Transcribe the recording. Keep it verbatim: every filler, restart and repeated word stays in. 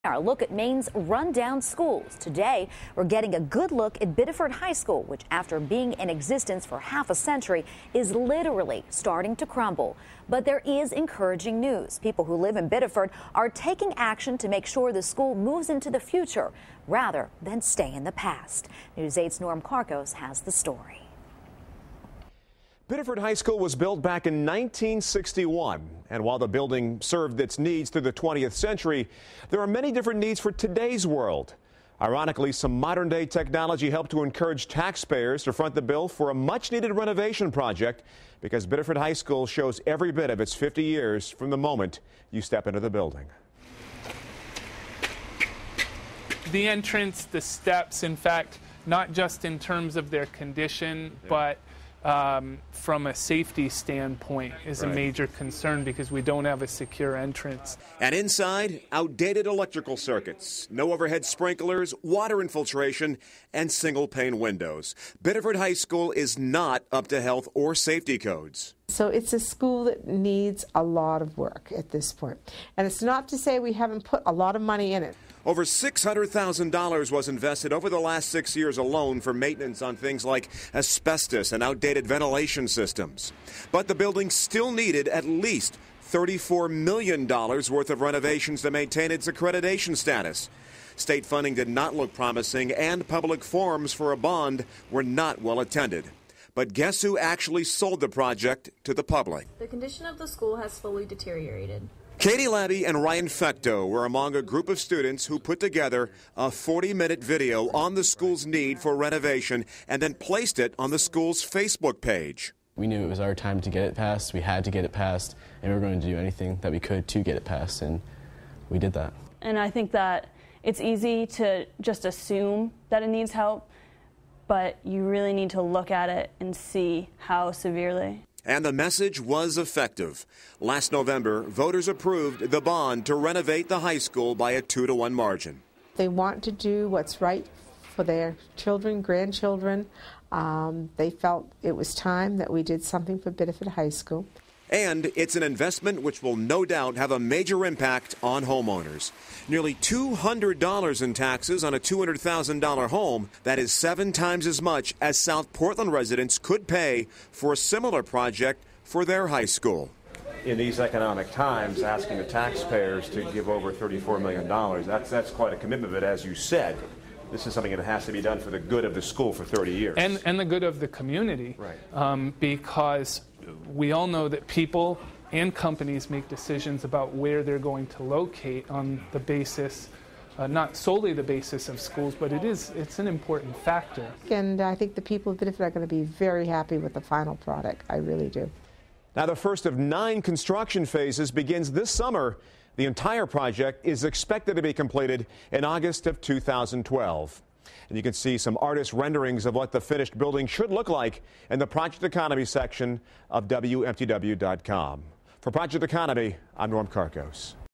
Our look at Maine's rundown schools. Today, we're getting a good look at Biddeford High School, which after being in existence for half a century is literally starting to crumble. But there is encouraging news. People who live in Biddeford are taking action to make sure the school moves into the future rather than stay in the past. News eight's Norm Karkos has the story. Biddeford High School was built back in nineteen sixty-one, and while the building served its needs through the twentieth century, there are many different needs for today's world. Ironically, some modern-day technology helped to encourage taxpayers to front the bill for a much-needed renovation project, because Biddeford High School shows every bit of its fifty years from the moment you step into the building. The entrance, the steps, in fact, not just in terms of their condition, yeah. but Um, from a safety standpoint is right. a major concern because we don't have a secure entrance. And inside, outdated electrical circuits, no overhead sprinklers, water infiltration, and single-pane windows. Biddeford High School is not up to health or safety codes. So it's a school that needs a lot of work at this point. And it's not to say we haven't put a lot of money in it. Over six hundred thousand dollars was invested over the last six years alone for maintenance on things like asbestos and outdated ventilation systems. But the building still needed at least thirty-four million dollars worth of renovations to maintain its accreditation status. State funding did not look promising, and public forums for a bond were not well attended. But guess who actually sold the project to the public? The condition of the school has slowly deteriorated. Katie Labby and Ryan Fecto were among a group of students who put together a forty-minute video on the school's need for renovation and then placed it on the school's Facebook page. We knew it was our time to get it passed. We had to get it passed, and we were going to do anything that we could to get it passed, and we did that. And I think that it's easy to just assume that it needs help, but you really need to look at it and see how severely. And the message was effective. Last November, voters approved the bond to renovate the high school by a two to one margin. They want to do what's right for their children, grandchildren. Um, they felt it was time that we did something for Biddeford High School. And it's an investment which will no doubt have a major impact on homeowners. Nearly two hundred dollars in taxes on a two hundred thousand dollar home. That is seven times as much as South Portland residents could pay for a similar project for their high school. In these economic times, asking the taxpayers to give over thirty-four million dollars, that's, that's quite a commitment. But as you said, this is something that has to be done for the good of the school for thirty years. And, and the good of the community. Right. Um, because we all know that people and companies make decisions about where they're going to locate on the basis, uh, not solely the basis of schools, but it is, it's an important factor. And I think the people of Biddeford are going to be very happy with the final product. I really do. Now, the first of nine construction phases begins this summer. The entire project is expected to be completed in August of two thousand twelve. And you can see some artist renderings of what the finished building should look like in the Project Economy section of W M T W dot com. For Project Economy, I'm Norm Karkos.